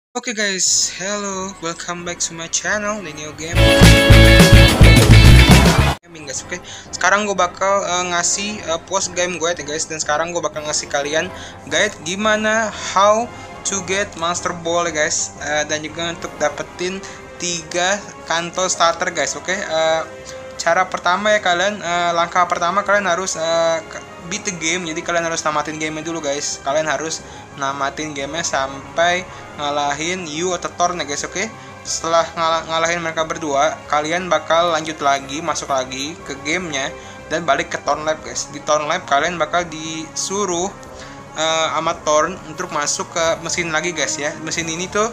Oke guys, hello, welcome back to my channel, the new game gaming guys. Oke, sekarang gue bakal ngasih post game gue ya guys, dan sekarang gue bakal ngasih kalian guide gimana how to get master ball ya guys, dan juga untuk dapetin 3 kantol starter guys. Oke, cara pertama ya kalian, langkah pertama kalian harus beat the game. Jadi kalian harus namatin gamenya dulu guys. Kalian harus namatin gamenya sampai ngalahin Yu atau Thorn ya guys. Oke, setelah ngalahin mereka berdua, kalian bakal lanjut lagi, masuk lagi ke gamenya dan balik ke Thorn Lab guys. Di Thorn Lab kalian bakal disuruh sama Thorn untuk masuk ke mesin lagi guys ya. Mesin ini tuh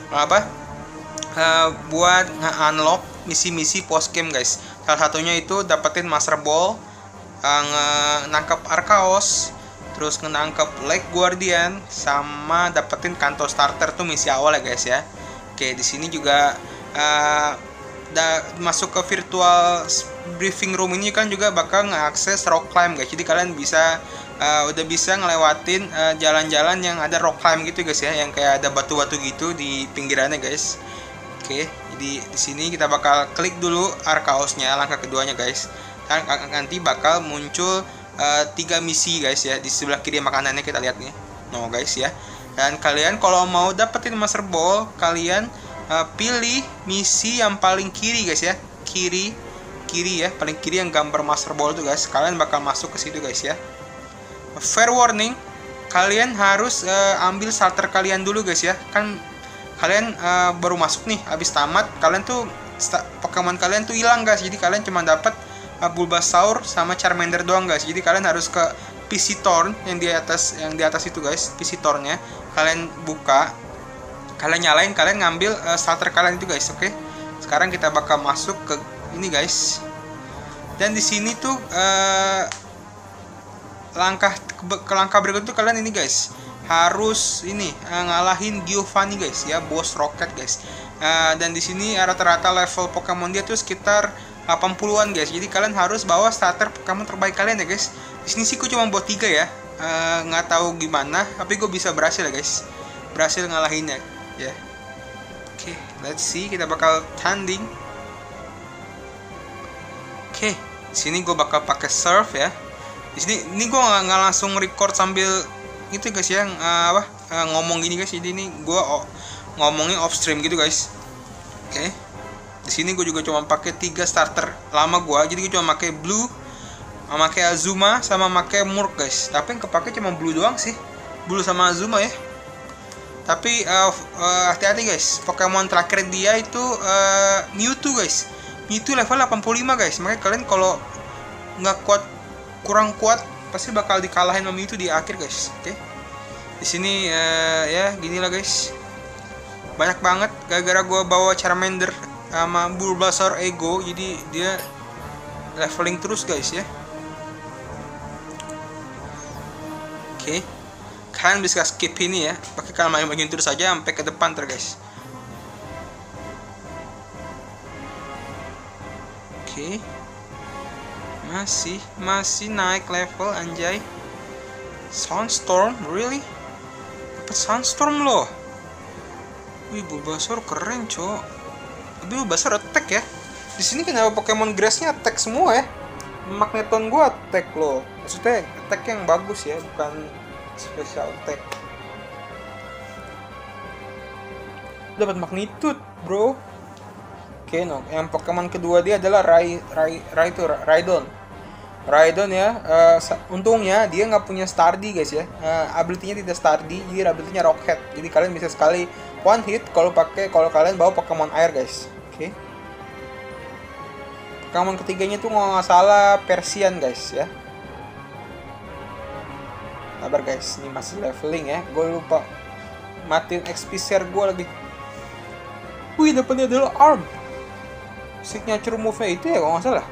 buat nge-unlock misi-misi post game guys. Salah satunya itu dapetin master ball, nangkep Archaos, terus nangkep Lake Guardian, sama dapetin kantor starter tuh misi awal ya guys ya. Oke, di sini juga masuk ke virtual briefing room ini kan juga bakal ngeakses rock climb guys. Jadi kalian bisa udah bisa ngelewatin jalan-jalan yang ada rock climb gitu guys ya, yang kayak ada batu-batu gitu di pinggirannya guys. Oke, jadi di sini kita bakal klik dulu Archaosnya, langkah keduanya guys. Dan nanti bakal muncul 3 misi guys ya, di sebelah kiri makanannya kita lihat nih. No guys ya. Dan kalian kalau mau dapetin master ball, kalian pilih misi yang paling kiri guys ya. Kiri ya, paling kiri yang gambar master ball tuh guys. Kalian bakal masuk ke situ guys ya. Fair warning, kalian harus ambil starter kalian dulu guys ya. Kan kalian baru masuk nih, habis tamat, kalian tuh Pokemon kalian tuh hilang guys. Jadi kalian cuma dapat Bulbasaur sama Charmander doang guys. Jadi kalian harus ke PC Thorn yang di atas itu guys. PC Thorn-nya kalian buka, kalian nyalain, kalian ngambil starter kalian itu guys. Oke, sekarang kita bakal masuk ke ini guys. Dan di sini tuh langkah berikut tuh kalian ini guys, harus ini ngalahin Giovanni guys ya, bos roket guys. Dan di sini rata-rata level Pokemon dia tuh sekitar 80-an guys. Jadi kalian harus bawa starter Pokemon terbaik kalian ya guys. Di sini sih gue cuma buat 3 ya. Nggak tahu gimana, tapi gue bisa berhasil ya guys. Berhasil ngalahinnya ya. Oke, let's see, kita bakal tanding. Oke, di sini gue bakal pakai surf ya. Di sini ini gue nggak langsung record sambil itu guys ya, ngomong gini guys. Jadi ini gue ngomongnya off stream gitu guys. Oke. Di sini gue juga cuma pakai 3 starter lama gue. Jadi gue cuma pakai Blue, pakai Azuma, sama pakai Murk guys. Tapi yang kepake cuma Blue doang sih. Blue sama Azuma ya. Tapi hati-hati guys. Pokemon terakhir dia itu Mewtwo guys. Mewtwo level 85 guys. Makanya kalian kalau nggak kuat, kurang kuat, pasti bakal dikalahin sama Mewtwo di akhir guys. Oke. Di sini ya ginilah guys. Banyak banget gara-gara gue bawa Charmander sama Bulbasaur Ego, jadi dia leveling terus guys ya. Oke, kalian bisa skip ini ya, pakai kalian main terus saja sampai ke depan guys. Oke, masih naik level anjay. Sunstorm, really? Dapat Sunstorm loh. Wih, Bulbasaur keren cok. Tapi Bulbasaur attack ya. Di sini kenapa Pokemon Grass-nya attack semua ya? Magneton gua attack loh. Maksudnya attack yang bagus ya, bukan special attack. Dapat magnitude, bro. Oke, no. Yang Pokemon kedua dia adalah Raidon. Raidon ya, untungnya dia nggak punya Stardy guys ya. Ability-nya tidak Stardy, jadi ability-nya Rockhead. Jadi kalian bisa sekali one hit kalau kalian bawa Pokemon air guys. Oke. Pokemon ketiganya tuh nggak salah Persian guys ya. Sabar guys, ini masih leveling ya. Gue lupa matiin XP share gue lagi. Wih, dapetnya adalah Arm. Signature move-nya itu ya kalau nggak salah.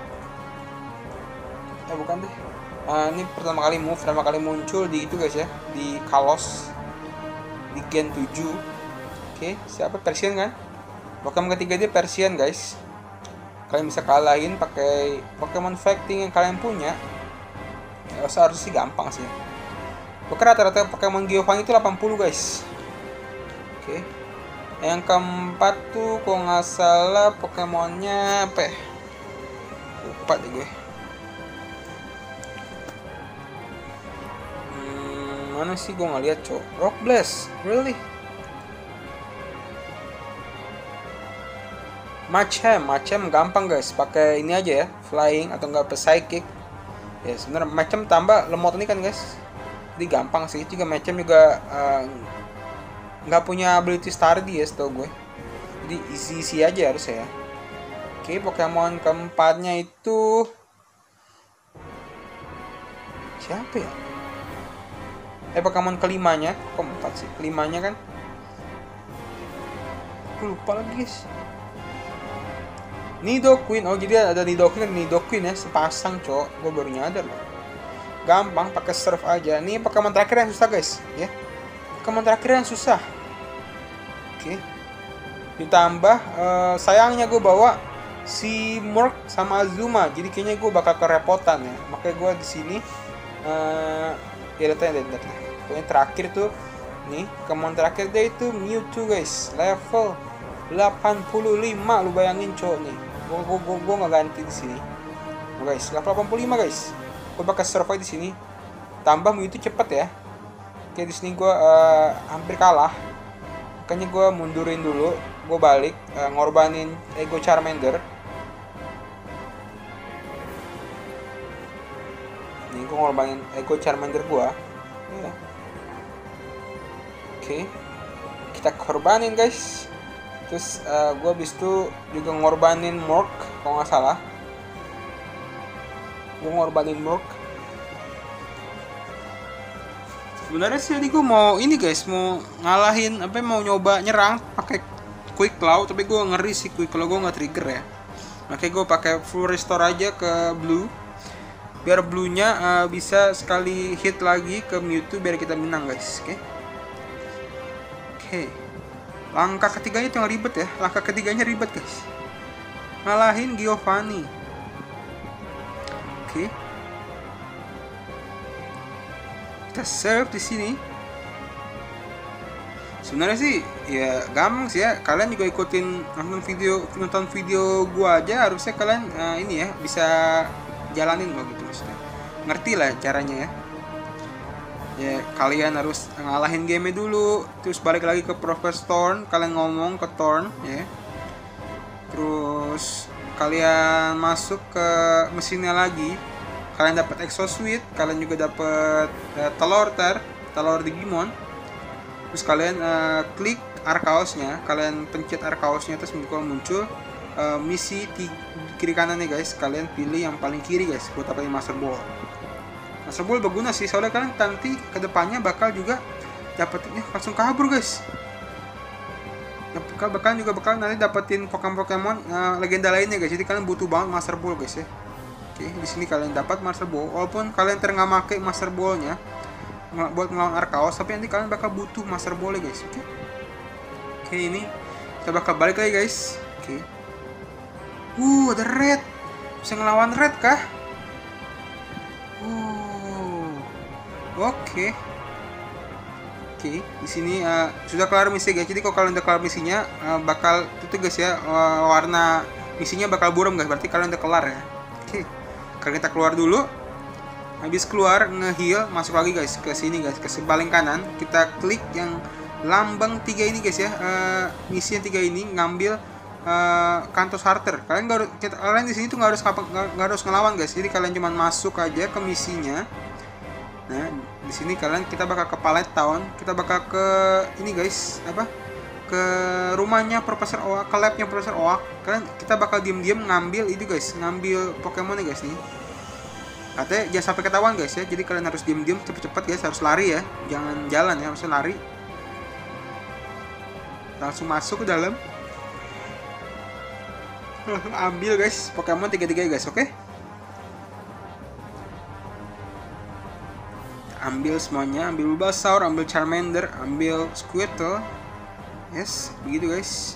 Bukan deh. Ini pertama kali muncul di itu guys ya, di Kalos, di Gen 7. Oke, siapa Persian kan? Pokemon ketiga dia Persian guys. Kalian bisa kalahin pakai Pokemon fighting yang kalian punya. Ya, harus sih gampang sih. Pokoknya rata-rata Pokemon Giovanni itu 80 guys. Oke. Yang keempat tuh kok nggak salah Pokemonnya apa ya? Lupa deh gue. Mana sih gue nggak lihat cok. Rock Blast, really? Macam gampang guys, pakai ini aja ya, flying atau enggak psychic. Ya sebenarnya macam tambah lemot ini kan guys, jadi gampang sih. Juga macam juga nggak punya ability Stardy ya setahu gue, jadi easy aja harus ya. Oke, Pokemon keempatnya itu siapa ya? Pokemon kelimanya, keempat sih, kelimanya kan aku lupa lagi guys. Nidoqueen, oh jadi ada Nidoqueen dan Nidoqueen ya, sepasang cok, gue baru nyadar loh. Gampang, pakai surf aja. Ini Pokemon terakhir yang susah guys, ya. Pokemon terakhir yang susah. Oke. Ditambah sayangnya gue bawa si Murk sama Azuma, jadi kayaknya gue bakal kerepotan ya. Makanya gue di sini ya datanya. Pokoknya terakhir tuh nih, Pokemon terakhir dia itu Mewtwo guys, level 85, lu bayangin cowok nih. Gue nggak ganti di sini, guys. Level 85 guys. Gue bakal survive di sini. Tambah Mewtwo cepet ya. Oke, di sini gue hampir kalah. Makanya gue mundurin dulu. Gue balik ngorbanin Ego Charmander. Nih gue ngorbanin Ego Charmander gue. Ya. Oke, kita korbanin guys. Terus gue abis itu juga ngorbanin Murk kalau nggak salah. Gue ngorbanin Murk. Sebenarnya sih tadi gue mau ini guys, mau ngalahin mau nyoba nyerang pakai Quick Claw, tapi gue ngeri sih Quick Claw gue nggak trigger ya. Makanya gue pakai full restore aja ke Blue, biar Blue-nya bisa sekali hit lagi ke Mewtwo biar kita menang guys. Oke. Langkah ketiganya itu yang ribet ya. Langkah ketiganya ribet guys. Ngalahin Giovanni. Oke. Kita serve di sini. Sebenarnya sih ya gampang sih ya. Kalian juga ikutin nonton video gua aja, harusnya kalian ini ya bisa jalanin loh gitu maksudnya. Ngerti lah caranya ya. Ya kalian harus ngalahin game dulu, terus balik lagi ke Professor Thorn, kalian ngomong ke Thorn ya. Terus kalian masuk ke mesinnya lagi, kalian dapat Exosuit, kalian juga dapat telur Digimon. Terus kalian klik Arceusnya, kalian pencet Arceusnya, terus muncul misi kiri kanan nih guys. Kalian pilih yang paling kiri guys buat dapetin Master Ball. Master Ball berguna sih, soalnya kalian nanti kedepannya bakal juga dapetinnya langsung kabur guys. Bakal nanti dapetin Pokemon legenda lainnya guys. Jadi kalian butuh banget Master Ball guys ya. Oke, di sini kalian dapat Master Ball. Walaupun kalian nggak pakai Master Ball-nya buat ngelawan Arceus, tapi nanti kalian bakal butuh Master Ball guys. Oke, ini kita bakal balik lagi guys. Oke. Ada Red. Bisa ngelawan Red kah? Oke, di sini sudah kelar misi guys. Jadi kalau kalian udah kelar misinya, bakal itu guys ya, warna misinya bakal buram guys. Berarti kalian udah kelar ya. Oke, kalau kita keluar dulu. Habis keluar nge-heal, masuk lagi guys ke sini guys, ke paling kanan. Kita klik yang lambang 3 ini guys ya. Misi yang 3 ini ngambil Kanto Starter. Kalian di sini tuh nggak harus ngelawan guys. Jadi kalian cuma masuk aja ke misinya. Nah, di sini kita bakal ke Pallet Town, kita bakal ke ini guys, ke rumahnya Profesor Oak, ke labnya Profesor Oak. Kita bakal diam-diam ngambil itu guys, ngambil Pokemon nih guys nih. Katanya jangan sampai ketahuan guys ya. Jadi kalian harus diam-diam, cepet-cepet guys, harus lari ya, jangan jalan ya, harus lari. Langsung masuk ke dalam. Ambil guys Pokemon 3 guys, oke? Ambil semuanya, ambil Bulbasaur, ambil Charmander, ambil Squirtle. Yes, begitu guys.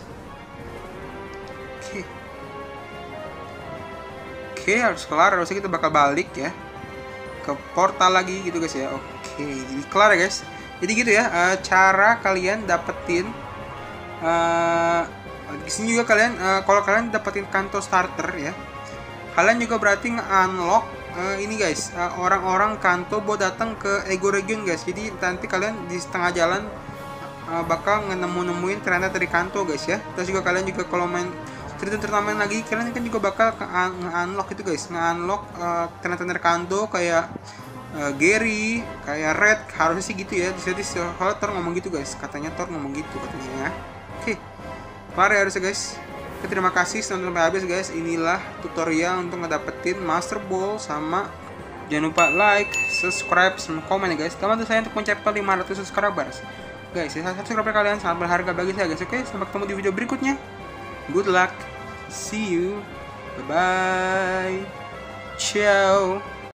Oke, harus kelar, harusnya kita bakal balik ya ke portal lagi gitu guys ya. Oke, jadi kelar ya guys. Jadi gitu ya cara kalian dapetin Di sini juga kalian kalau kalian dapetin kanto starter ya, kalian juga berarti nge-unlock ini guys, orang-orang kanto buat datang ke Ego Region guys. Jadi nanti kalian di setengah jalan bakal nemuin ternyata dari kanto guys ya. Terus juga kalian juga kalau main turnamen lagi, kalian kan juga bakal nge-unlock itu guys, nge-unlock ternyata dari kanto kayak Gary, kayak Red, harusnya sih gitu ya. Jadi Thor ngomong gitu guys, katanya Thor ngomong gitu katanya ya. Oke, kelar ya harusnya guys. Oke, terima kasih sudah sampai habis guys. Inilah tutorial untuk ngedapetin Master Ball. Sama jangan lupa like, subscribe, sama komen ya guys. Bantu saya untuk mencapai 500 subscribers guys. Subscriber kalian sangat berharga bagi saya guys. Oke, sampai ketemu di video berikutnya. Good luck, see you, bye bye, ciao.